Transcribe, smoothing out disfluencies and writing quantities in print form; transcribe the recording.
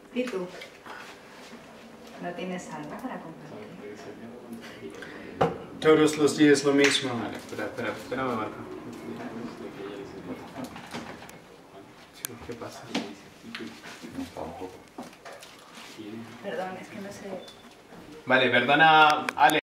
¿Y tú? ¿No tienes algo para compartir? Todos los días lo mismo. Vale, espera, me marca. Chicos, ¿qué pasa? Perdón, es que no sé... Vale, perdona, Ale.